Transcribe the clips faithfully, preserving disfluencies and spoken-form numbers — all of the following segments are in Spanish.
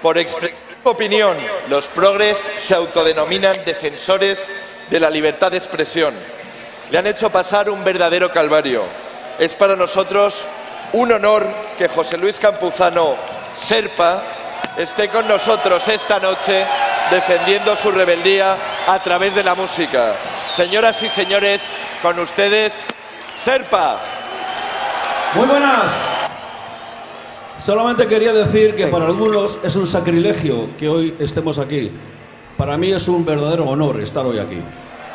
Por expresar opinión, los progres se autodenominan defensores de la libertad de expresión. Le han hecho pasar un verdadero calvario. Es para nosotros un honor que José Luis Campuzano, Serpa, esté con nosotros esta noche defendiendo su rebeldía a través de la música. Señoras y señores, con ustedes, Serpa. Muy buenas. Solamente quería decir que para algunos es un sacrilegio que hoy estemos aquí. Para mí es un verdadero honor estar hoy aquí.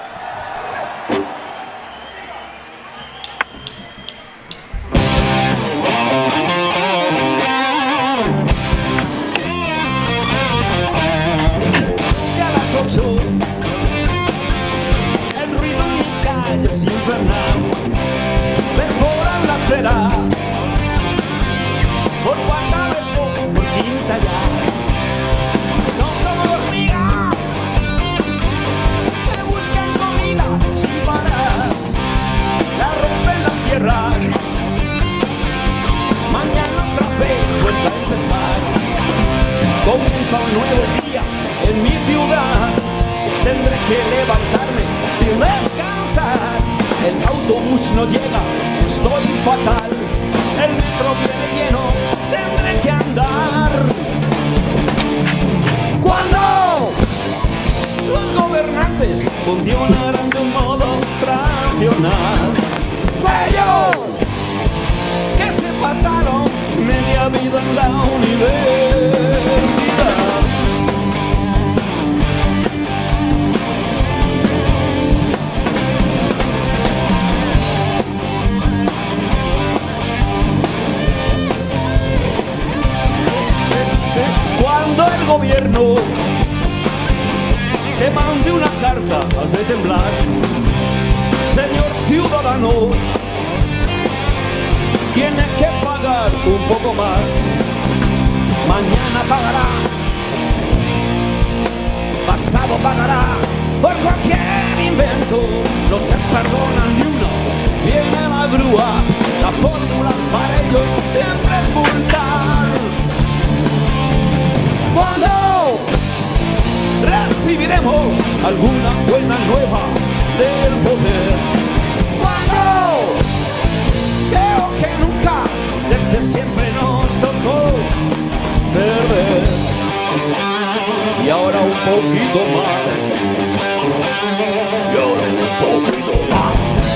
A las ocho, el ruido en mi calle es infernal. Perforan la acera. Por cuarta vez, por, por quinta ya. Son como hormigas que buscan comida sin parar. La rompen, la cierran. Mañana otra vez vuelta a empezar. Comienza un nuevo día en mi ciudad. Tendré que levantarme sin descansar. El autobús no llega, estoy fatal. El metro viene lleno, tendré que andar. Cuando los gobernantes funcionarán de un modo racional, ellos que se pasaron media vida en la universidad. Cuando el gobierno te mande una carta, has de temblar. Señor ciudadano, tiene que pagar un poco más. Mañana pagará, pasado pagará por cualquier invento. No te perdonan ni uno, viene la grúa. La fórmula para ellos siempre es multar. Cuando recibiremos alguna buena nueva del poder. Cuando creo que nunca desde siempre nos tocó perder. Y ahora un poquito más. Y ahora un poquito más.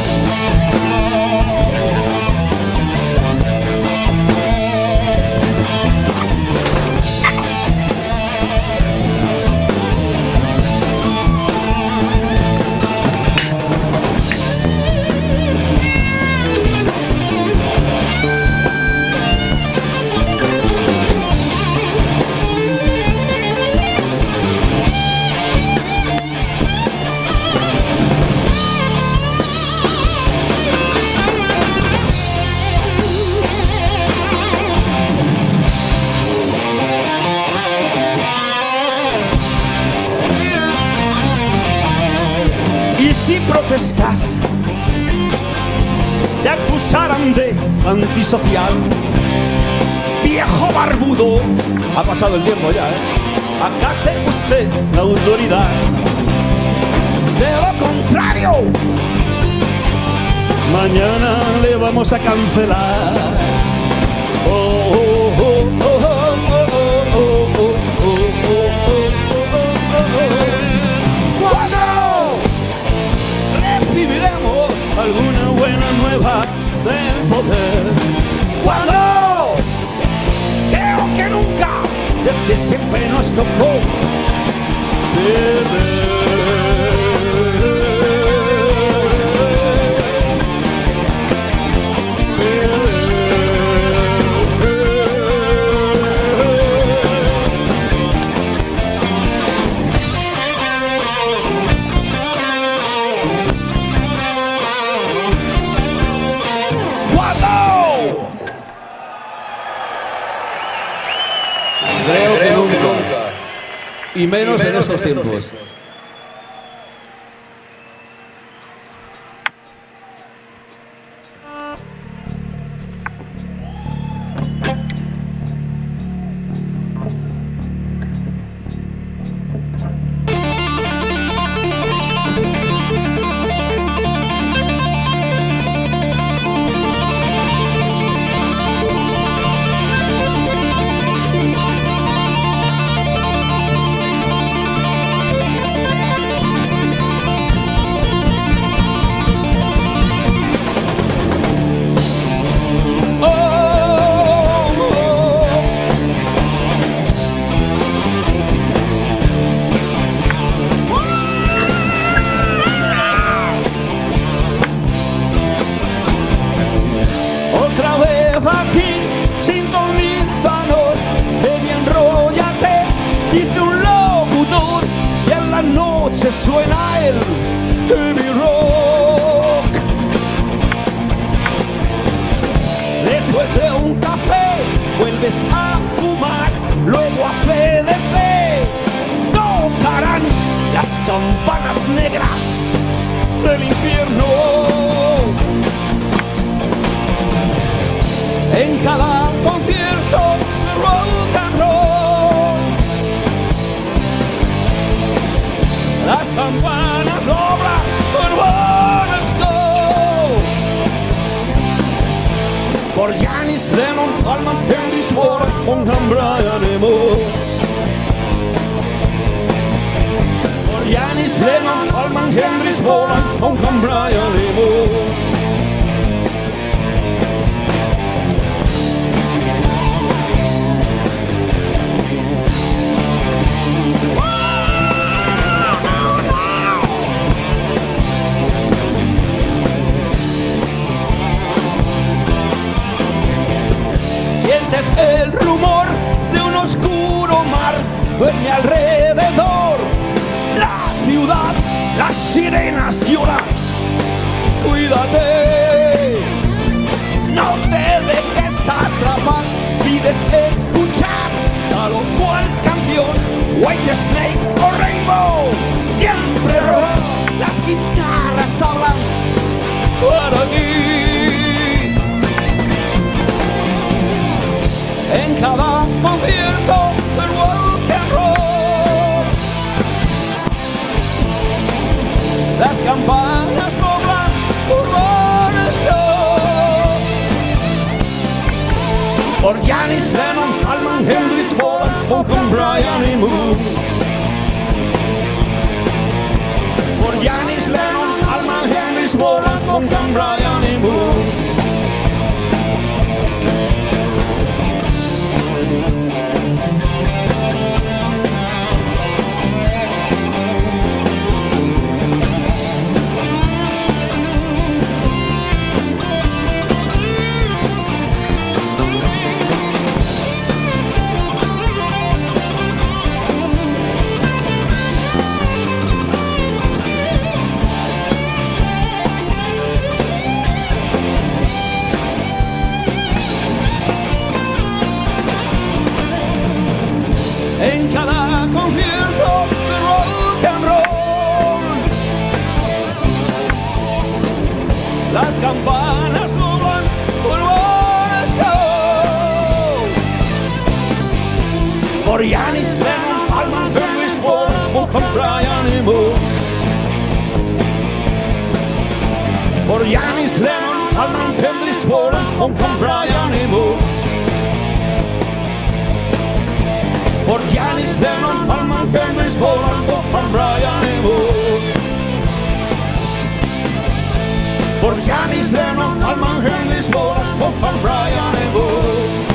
Si protestas, te acusarán de antisocial. Viejo barbudo, ha pasado el tiempo ya, ¿eh? Acate usted la autoridad. De lo contrario, mañana le vamos a cancelar. Oh, oh, oh, oh, oh, oh, oh, oh, oh, recibiremos alguna buena nueva del poder. Cuando creo que nunca desde siempre nos tocó beber. Creo que nunca. Y menos, y menos en estos en tiempos. Estos tiempos. dice un locutor, y en la noche suena el heavy rock. Después de un café vuelves a fumar, luego a C D C tocarán las campanas negras del infierno. En cada concierto de rock and roll, las campanas doblan por Bonesco. Por Janis Lennon, Allman Hendrix, Bonham Carter, Brian Eno. Por Janis Lennon, Allman Hendrix, Bonham Carter, Brian Eno. Sientes el rumor de un oscuro mar, duerme alrededor la ciudad, las sirenas lloran. Cuídate, no te dejes atrapar, pides escuchar tal o cual canción, White Snake o Rainbow, siempre rock, las guitarras hablan para ti. En cada concierto del rock and roll, las campanas doblan por Bonesco. Por Janis Lennon, Allman Hendrix, Bonham Carter, Brian Eno. Por Janis Lennon, Allman Hendrix, Bonham Carter, Brian Eno. En cada concierto de rock and roll, las campanas doblan por Bonesco. Por Janis Lennon, Allman Hendrix, Bonham Carter, Brian Eno. Por Janis Lennon, Allman Hendrix, Bonham Carter, Brian Eno. Por Janis Lennon, Allman Hendrix, Bonham Carter, Brian Eno. Por Janis Lennon, Allman Hendrix, Bonham Carter, Brian Eno.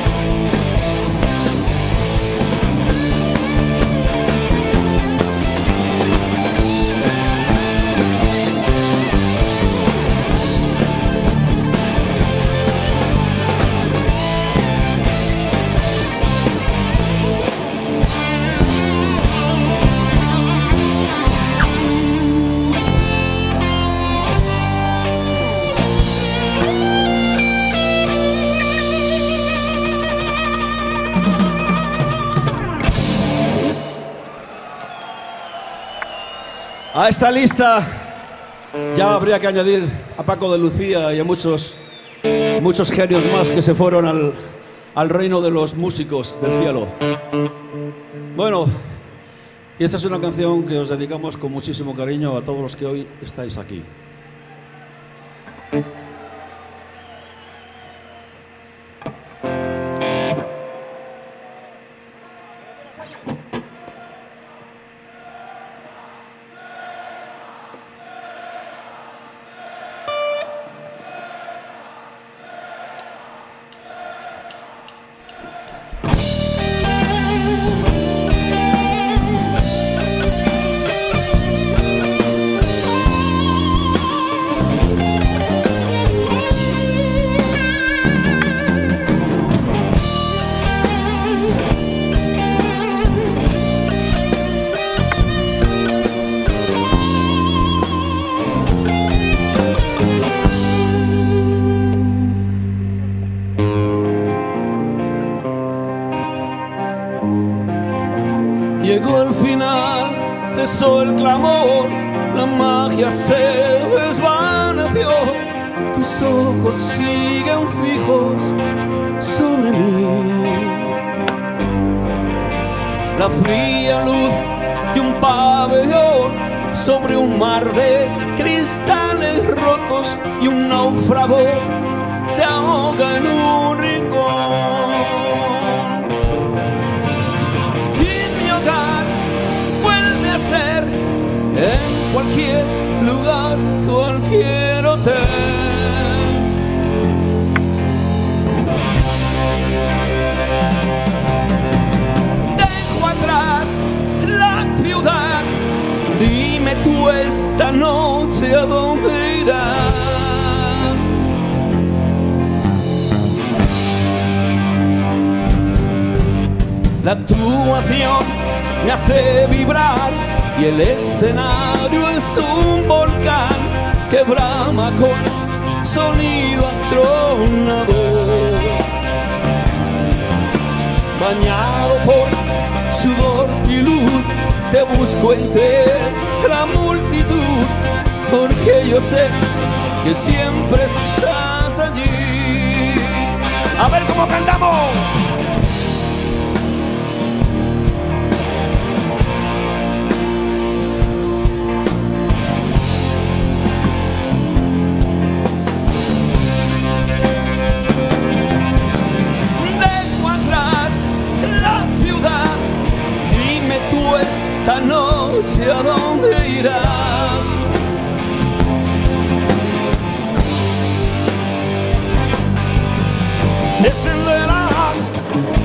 A esta lista ya habría que añadir a Paco de Lucía y a muchos, muchos genios más que se fueron al, al reino de los músicos del cielo. Bueno, y esta es una canción que os dedicamos con muchísimo cariño a todos los que hoy estáis aquí. Llegó el final, cesó el clamor, la magia se desvaneció. Tus ojos siguen fijos sobre mí. La fría luz de un pabellón sobre un mar de cristales rotos, y un náufrago se ahoga en un rincón. Y mi hogar vuelve a ser en cualquier lugar, cualquier hotel. Dejo atrás la ciudad, dime tú esta noche a dónde irás. La actuación me hace vibrar y el escenario es un volcán que brama con sonido atronador. Bañado por sudor y luz, te busco entre la multitud, porque yo sé que siempre estás allí. A ver cómo cantamos. Esta noche a dónde irás. Descenderás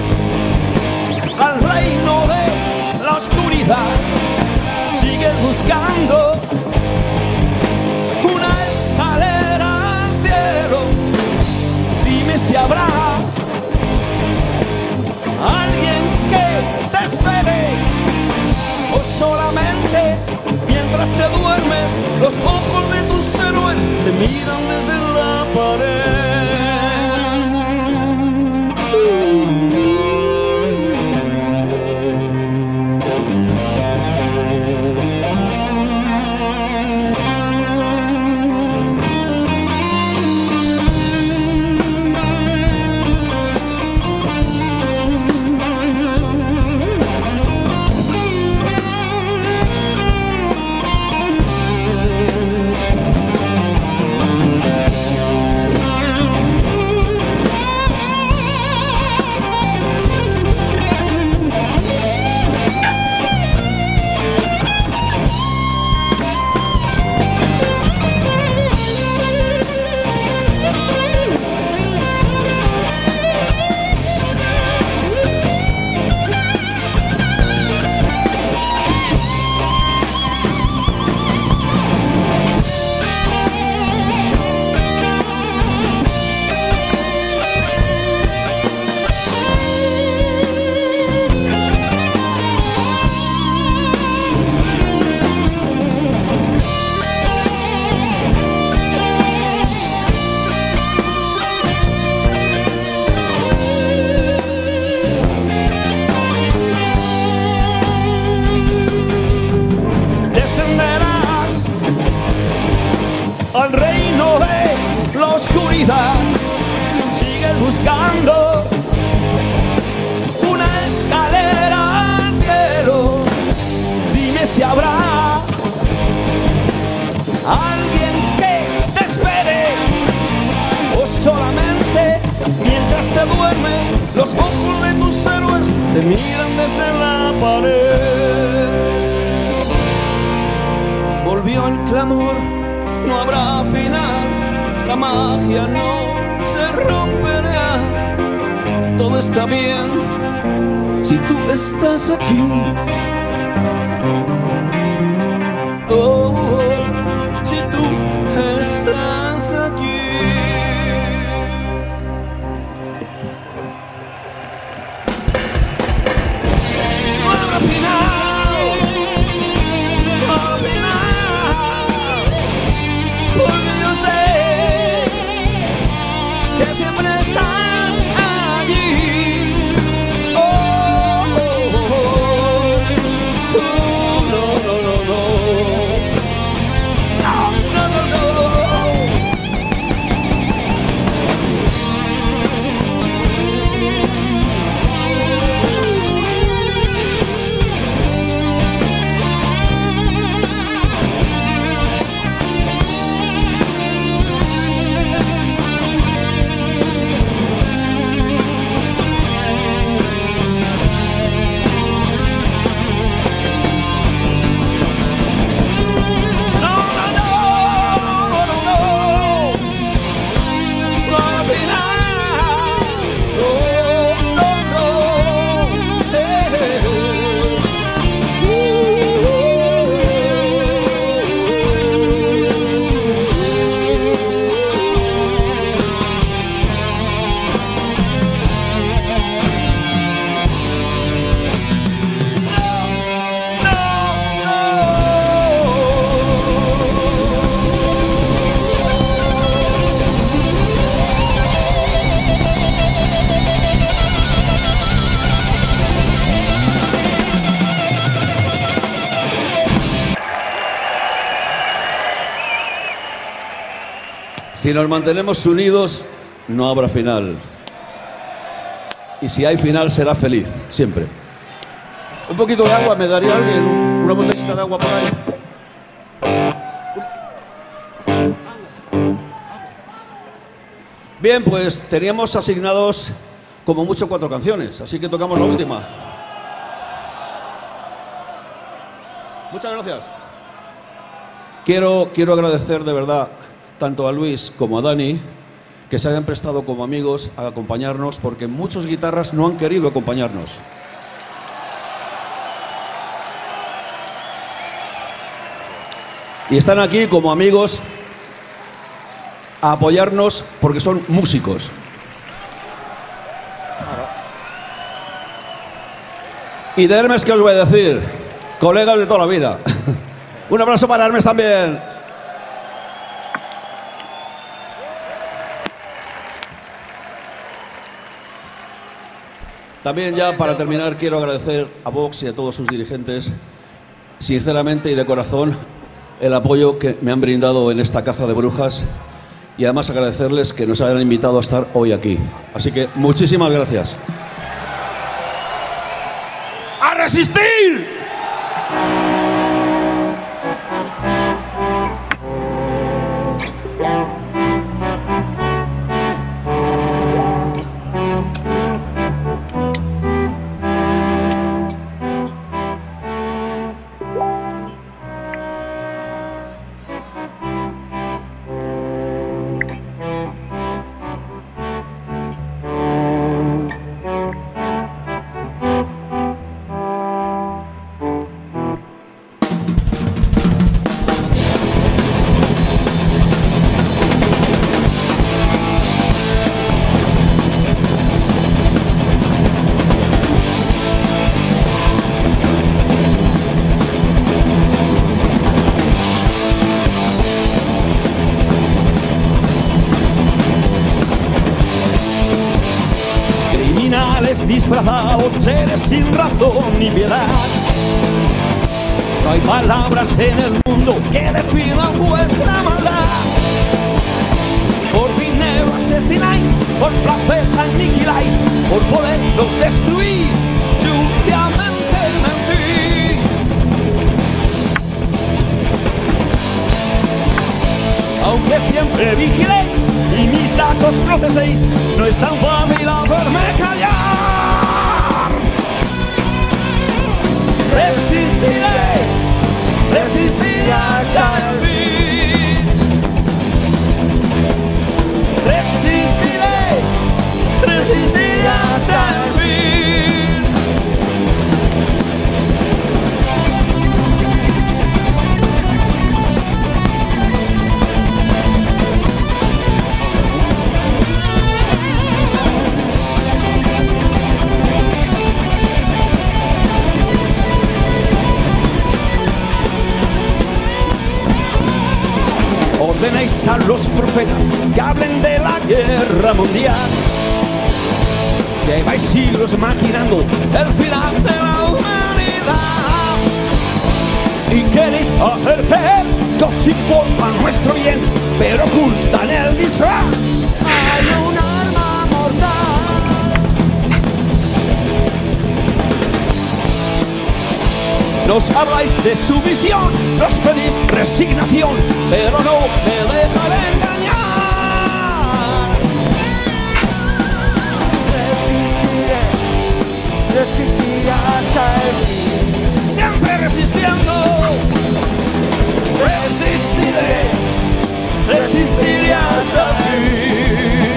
al reino de la oscuridad. Sigues buscando una escalera al cielo. Dime si habrá alguien que te espere, o solamente mientras te duermes los ojos de tus héroes te miran desde la pared. Al reino de la oscuridad, sigues buscando una escalera al cielo. Dime si habrá alguien que te espere, o solamente mientras te duermes los ojos de tus héroes te miran desde la pared. Volvió el clamor, no habrá final, la magia no se romperá. Todo está bien si tú estás aquí. Oh, oh, si tú estás aquí. No habrá final, no habrá final, porque yo sé que siempre estás allí. Oh, oh, oh, oh. Si nos mantenemos unidos, no habrá final. Y si hay final, será feliz, siempre. Un poquito de agua, ¿me daría alguien una botellita de agua por ahí? Bien, pues teníamos asignados como mucho cuatro canciones, así que tocamos la última. Muchas gracias. Quiero, quiero agradecer de verdad tanto a Luis como a Dani que se hayan prestado como amigos a acompañarnos, porque muchos guitarras no han querido acompañarnos. Y están aquí como amigos a apoyarnos porque son músicos. Y de Hermes, ¿qué os voy a decir? Colegas de toda la vida. Un abrazo para Hermes también. También ya para terminar quiero agradecer a Vox y a todos sus dirigentes, sinceramente y de corazón, el apoyo que me han brindado en esta caza de brujas, y además agradecerles que nos hayan invitado a estar hoy aquí. Así que muchísimas gracias. ¡A resistir! Disfrazados, seres sin razón ni piedad. No hay palabras en el mundo que definan vuestra maldad. Por dinero asesináis, por placer aniquiláis, por poder los destruís, suciamente mentís. Aunque siempre vigiléis y mis datos proceséis, no es tan fácil hacerme callar. Resistiré, resistiré hasta el fin. Resistiré, resistiré hasta el fin. Ordenáis a los profetas que hablen de la guerra mundial. Lleváis siglos maquinando el final de la humanidad. Y queréis hacer creer que os importa nuestro bien, pero ocultan el disfraz. Hay un alma mortal. Nos habláis de sumisión, nos pedís resignación, pero no me dejaré engañar. Resistiré, resistiré hasta el fin. Siempre resistiendo. Resistiré, resistiré hasta el fin.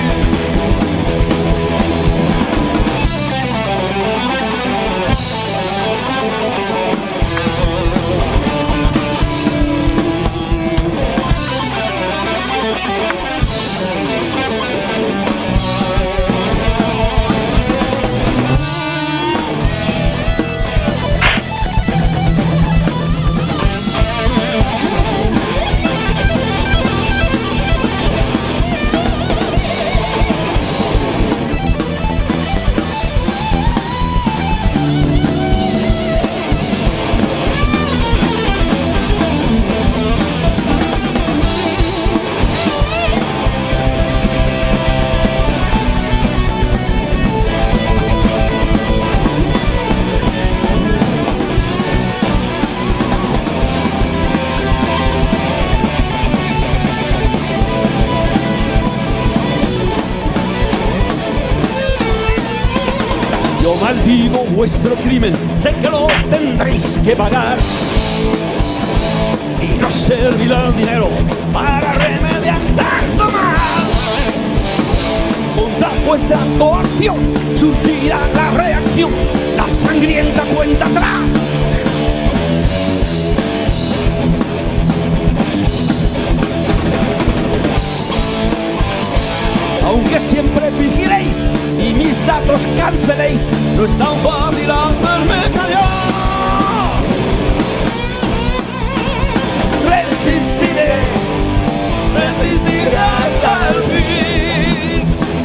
maldigo vuestro crimen, sé que lo tendréis que pagar. Y no servirá el dinero para remediar tanto mal. Contra vuestra coacción surgirá la reacción, la sangrienta cuenta atrás. Aunque siempre vigiléis y mis datos canceléis, no es tan fácil hacerme callar. Resistiré, resistiré hasta el fin.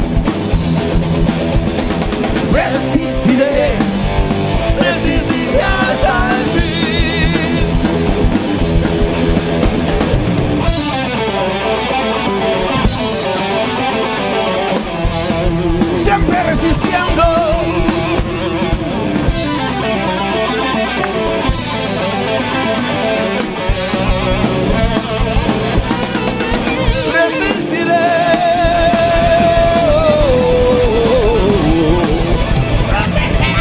Resistiré, resistiré hasta el fin. Siempre resistiendo. Resistiré. Resistiré.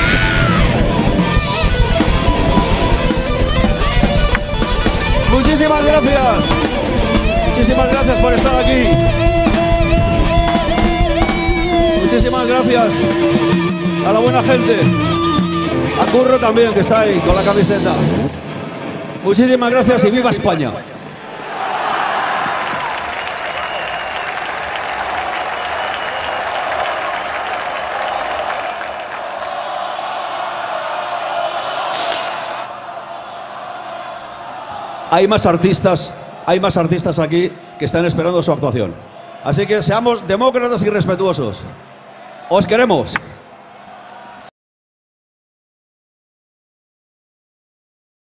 Muchísimas gracias. Muchísimas gracias por estar aquí. Muchísimas gracias a la buena gente, a Curro también, que está ahí con la camiseta. Muchísimas gracias y viva España. Hay más artistas, hay más artistas aquí que están esperando su actuación. Así que seamos demócratas y respetuosos. Os queremos.